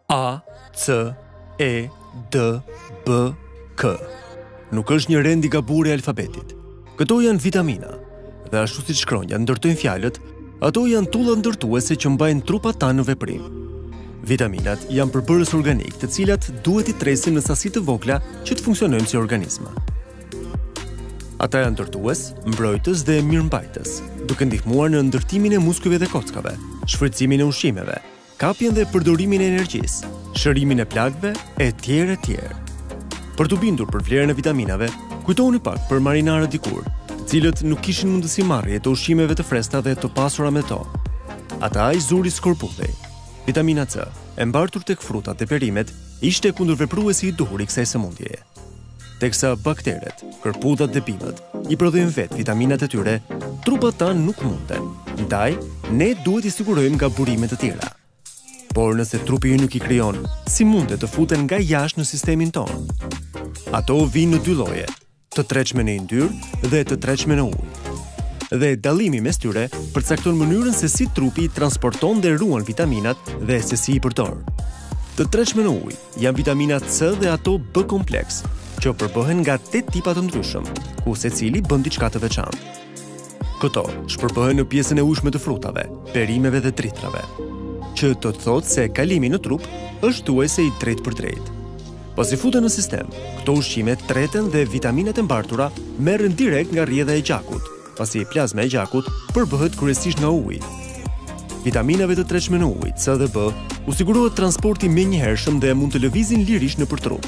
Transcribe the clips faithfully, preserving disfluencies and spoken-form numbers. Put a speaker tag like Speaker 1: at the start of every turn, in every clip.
Speaker 1: A, C, E, D, B, K. Nuk është një rend i gabuar i alfabetit. Këto janë vitamina, dhe ashtu si shkronja ndërtojnë fjalët, ato janë tulla ndërtuese që mbajnë trupat tanë në veprim. Vitaminat janë përbërës organik, të cilat duhet i tresin në sasi të vogla që të funksionojnë si organizma. Ata janë ndërtues, mbrojtës dhe mirëmbajtës, duke ndihmuar në ndërtimin e muskujve dhe kockave, shfrytëzimin e ushqimeve, kapjen dhe përdorimin e energjisë, shërimin e plagëve e tjerë e tjerë. Për të bindur për vlerën e vitaminave, kujtoni pak për marinarët dikur, të cilët nuk kishin mundësi marrje të ushqimeve të freskëta dhe të pasura me to. Ata i zuri skorpulli. Vitamina C, e mbartur tek frutat dhe perimet, ishte kundërvepruesi i duhur i kësaj sëmundjeje. Teksa bakteret, kërputat dhe bimët i prodhojnë vetë vitaminat e tyre, trupat tanë nuk munden. Ndaj, ne duhet i sigurojmë nga burimet të tjera. Por nëse trupi ju nuk i krijon, si mundet të futen nga jashtë në sistemin tonë? Ato vinë në dy lloje, të tretshme në yndyrë dhe të tretshme në ujë. Dhe dallimi mes tyre përcakton mënyrën se si trupi transporton dhe ruan vitaminat dhe se si i përdor. Të tretshme në ujë janë vitaminat C dhe ato B kompleks, që përbëhen nga tetë tipa të ndryshëm, ku secili bën diçka të veçantë. Këto shpërbëhen në pjesën e ujshme të frutave, perimeve dhe dritrave, që të thotë se kalimi në trup është thuajse i drejtë për drejtë. Pasi futen në sistem, këto ushqime treten dhe vitaminat e mbartura merren direkt nga rrjedha e gjakut, pasi plazma e gjakut përbëhet kryesisht nga uji. Vitaminave të tretshme në ujë, C dhe B, u sigurohet transporti menjëhershëm dhe mund të lëvizin lirisht nëpër trup.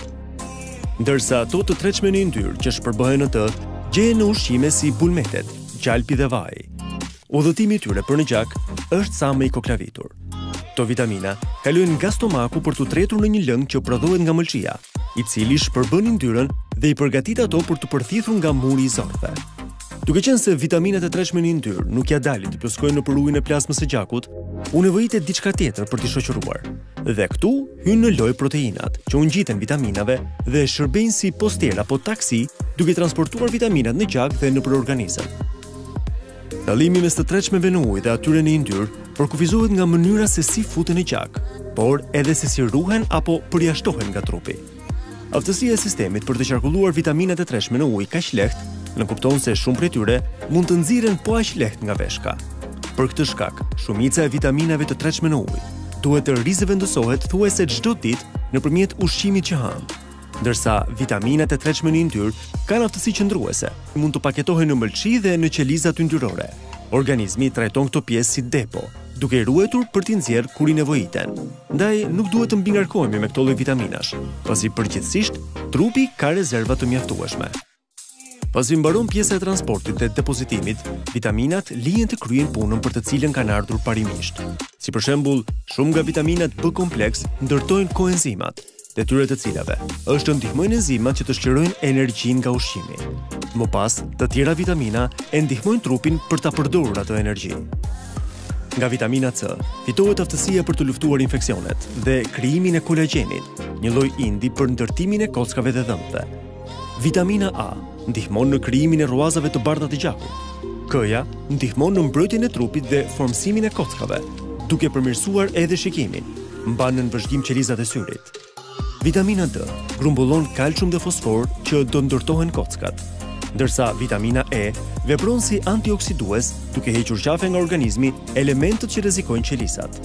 Speaker 1: Ndërsa ato të tretshme në yndyrë që shpërbohen në të, gjehen në ushqime si bulmetet, gjalpi dhe vaji. Udhëtimi i tyre për në gjak është sa më i koklavitur. Këto vitamina kalojnë nga stomaku për të tretur në një lëng që prodhohet nga mëlçia, i cili shpërbën yndyrën dhe i përgatit ato për të përthithur nga muri i zorëve. Duke qenë se vitaminat e tretshme në yndyrë nuk ja dalin të plotësojnë nëpër ujin e plazmës së gjakut, u nevojitet diçka tjetër për t'i shoqëruar. Dhe këtu hynë në lojë proteinat, që u ngjiten vitaminave dhe shërbejnë si poster apo taksi, duke transportuar vitaminat në gjak dhe nëpër organizëm. Dallimi mes të tretshmeve në ujë dhe atyre në yndyrë përkufizohet nga mënyra se si futen në gjak, por edhe se si ruhen apo përjashtohen nga trupi. Aftësia e sistemit për të qarkulluar vitaminat e tretshme në ujë kaq lehtë, në kupton se shumë prej tyre mund të nxiren po aq lehtë nga veshka. Për këtë shkak, shumica e vitaminave të tretshme në ujë duhet të rizëvendësohet thuajse çdo ditë nëpërmjet ushqimit që hanë. Ndërsa vitaminat e tretshme në yndyrë kanë aftësi qëndruese, mund të paketohen në mëlçi dhe në qelizat yndyrore. Organizmi trajton këto pjesë si depo, duke i ruetur për t'i nxjerrë kur i nevojiten. Ndaj nuk duhet të mbingarkohemi me këto lloj vitaminash, pasi përgjithsisht trupi ka rezerva të mjaftueshme. Pasi mbaron pjesa e transportit dhe depozitimit, vitaminat lihen të kryejnë punën për të cilën kanë ardhur parimisht. Si për shembull, shumë nga vitaminat B kompleks ndërtojnë koenzimat, detyrat e cilave është të ndihmojnë enzimat që të shqyrojnë energjinë nga ushqimi. Më pas, të tjera vitamina e ndihmojnë trupin për ta përdorur atë energji. Nga vitamina C fitohet aftësia për të luftuar infeksionet dhe krijimin e kolagjenit, një lloj indi për ndërtimin e kockave dhe dhëmbëve. Vitamina A ndihmon në krijimin e ruazave të bardha të gjakut. K-ja ndihmon në mbrojtjen e trupit dhe formsimin e kockave, duke përmirësuar edhe shikimin, mban në vëzhgim qelizat e syrit. Vitamina D grumbullon kalcium dhe fosfor që do ndërtohen kockat, ndërsa vitamina E vepron si antioksidues duke hequr qafe nga organizmi elementët që rrezikojnë qelizat.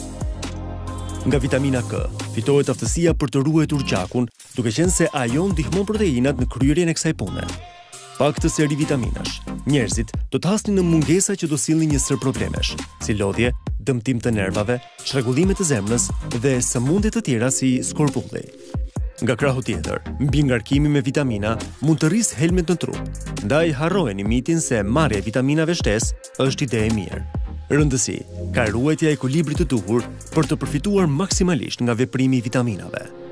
Speaker 1: Nga vitamina K fitohet aftësia për të ruajtur gjakun, duke qenë se ajo ndihmon proteinat në kryerjen e kësaj pune. Pak të seri vitaminash, njerëzit do të hasnin në mungesa që do sillnin një sër problemesh, si lodhje, dëmtim të nervave, çrregullime të zemrës dhe sëmundje të tjera si skorpulli. Nga krahu tjetër, mbingarkimi me vitamina mund të rrisë helmet në trup, ndaj harrojeni mitin se marrja e vitaminave shtesë është ide e mirë. Rëndësi ka ruajtja e ekuilibrit të duhur për të përfituar maksimalisht nga veprimi i vitaminave.